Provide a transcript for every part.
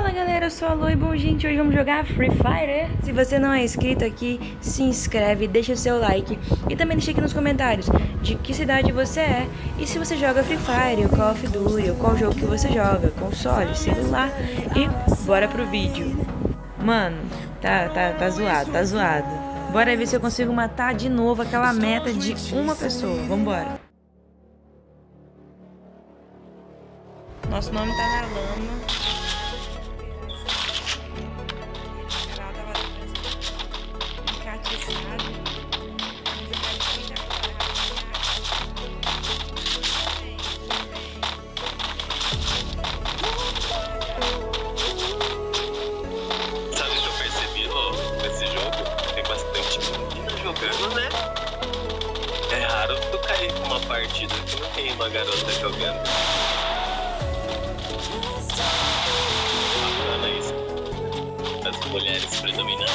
Fala galera, eu sou a Lu e bom gente, hoje vamos jogar Free Fire. Se você não é inscrito aqui, se inscreve, deixa o seu like e também deixa aqui nos comentários de que cidade você é e se você joga Free Fire, o Call of Duty, ou qual jogo que você joga, console, celular. E bora pro vídeo. Mano, tá zoado. Bora ver se eu consigo matar de novo aquela meta de uma pessoa, vambora. Nosso nome tá na lama. Sabe o que eu percebi, Rô? Nesse jogo tem bastante menina jogando, né? É raro tu cair com uma partida que não tem uma garota jogando. Bacana isso. As mulheres predominantes.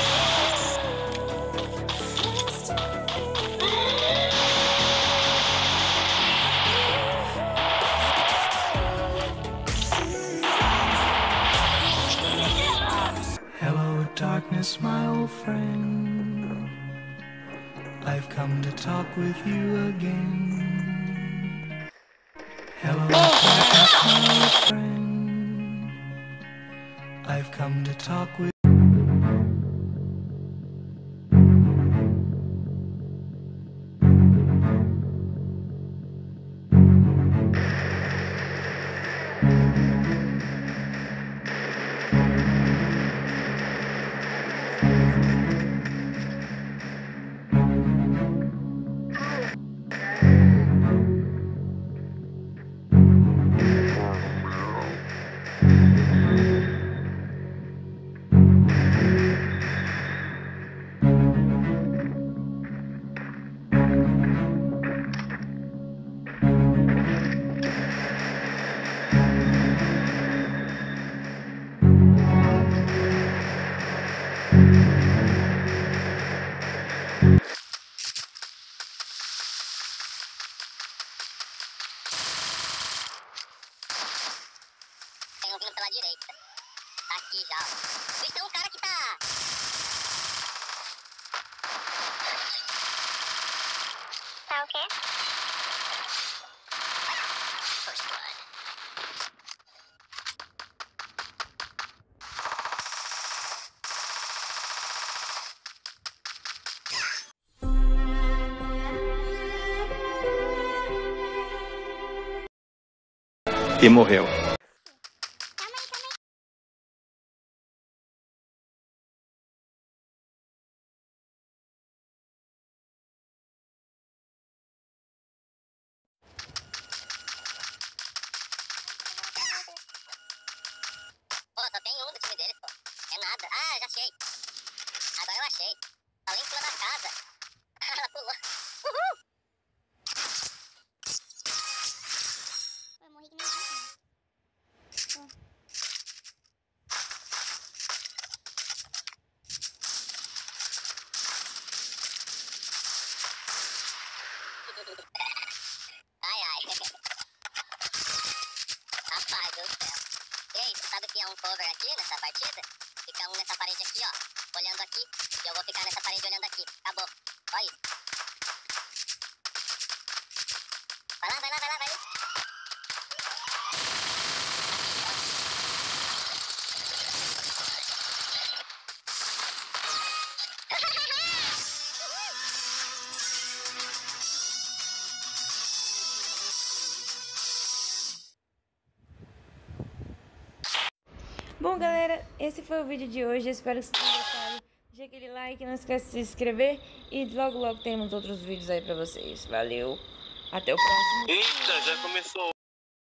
Hello, darkness, my old friend. I've come to talk with you again. Hello, darkness, my old friend. I've come to talk with vindo pela direita. Tá aqui já, ó. Vixe, tem um cara que tá... Tá o quê? First blood. E morreu. Pô, só tem um do time deles, pô. É nada. Ah, já achei. Agora eu achei. Tá lá em cima da casa. Ela pulou. Uhul! Eu morri que nem Ai, ai. Rapaz do céu. E aí, você sabe que é um cover aqui nessa partida? Fica um nessa parede aqui, ó. Olhando aqui. E eu vou ficar nessa parede olhando aqui. Acabou. Só isso. Vai lá, vai lá, vai lá, vai lá. Bom galera, esse foi o vídeo de hoje, espero que vocês tenham gostado. Deixa aquele like, não esquece de se inscrever e logo temos outros vídeos aí pra vocês. Valeu, até o próximo. Eita, já começou.